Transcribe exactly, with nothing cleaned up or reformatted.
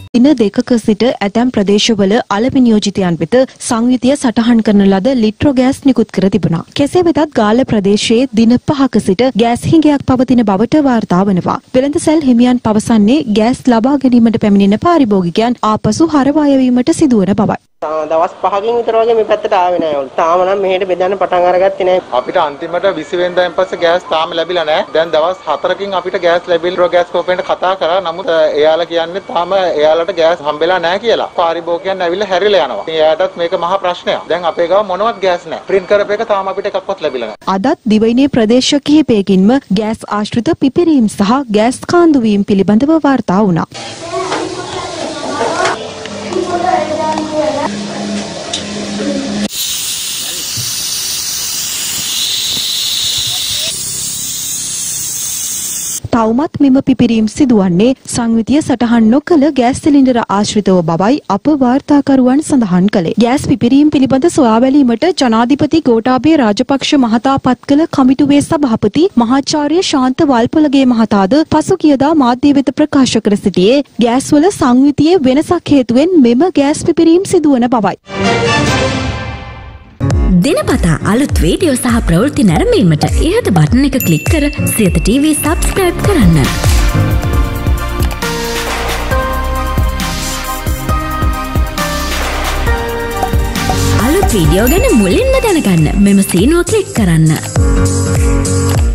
දින දෙකක සිට ඇතැම් ප්‍රදේශවල අලෙවි නියෝජිතයන් වෙත සංයුතිය සටහන් කරන ලද ලිට්‍රෝ ගෑස් නිකුත් කර තිබුණා. කෙසේ වෙතත් ගාල්ල ප්‍රදේශයේ දින පහක සිට ගෑස් හිඟයක් පවතින බවට වාර්තා වනවා. වෙළඳසැල් හිමියන් පවසන්නේ ගෑස් ලබා ගැනීමට පැමිණෙන පාරිභෝගිකයන් ආපසු හරවා යැවීමට සිදුවන බවයි. දවස් පහකින් විතර වගේ මේ පැත්තට ආවේ නැහැ. තාම නම් මෙහෙට බෙදන්න පටන් අරගත්තේ නැහැ. අපිට අන්තිමට විසි වෙනිදාන් පස්සේ ගෑස් තාම ලැබිලා නැහැ. දැන් දවස් හතරකින් අපිට ගෑස් ලැබිලා ගෑස් කෝපරේට් කතා කරා. නමුත් එයාලා කියන්නේ තාම එයාලට ගෑස් හම්බෙලා නැහැ කියලා. පාරිභෝගිකයන් ඇවිල්ලා හැරිලා යනවා. ඉතින් එයාටත් මේක මහා ප්‍රශ්නයක්. දැන් අපේ ගාව මොනවත් ගෑස් නැහැ. ප්‍රින්ට් කරපු එක තාම අපිට එකක්වත් ලැබිලා නැහැ. අදත් දිවයිනේ ප්‍රදේශ කිහිපයකින්ම ගෑස් ආශ්‍රිත පිපිරීම් සහ ගෑස් කාන්දු වීම පිළිබඳව වාර්තා වුණා. තවමත් මෙම පිපිරීම් සිදුවන්නේ සංයුතිය සටහන් නොකළ ගෑස් සිලින්ඩර ආශ්‍රිතව බවයි අප වාර්තාකරුවන් සඳහන් කළේ. ගෑස් පිපිරීම් පිළිබඳ සොයා බැලීමට ජනාධිපති ගෝඨාභය රාජපක්ෂ මහතා පත් කළ කමිටුවේ සභාපති මහාචාර්ය ශාන්ත වල්පොලගේ මහතාද පසුගියදා මාධ්‍ය වෙත ප්‍රකාශ කර සිටියේ ගෑස්වල සංයුතියේ වෙනසක් හේතුවෙන් මෙම ගෑස් පිපිරීම් සිදුවන බවයි. දිනපතා අලුත් වීඩියෝ සහ ප්‍රවෘත්ති නැරඹීමට ඉහත බටන් එක ක්ලික් කර සියත ටීවී සබ්ස්ක්‍රයිබ් කරන්න. අලුත් වීඩියෝ ගැන මුලින්ම දැනගන්න මෙම සීනුව ක්ලික් කරන්න.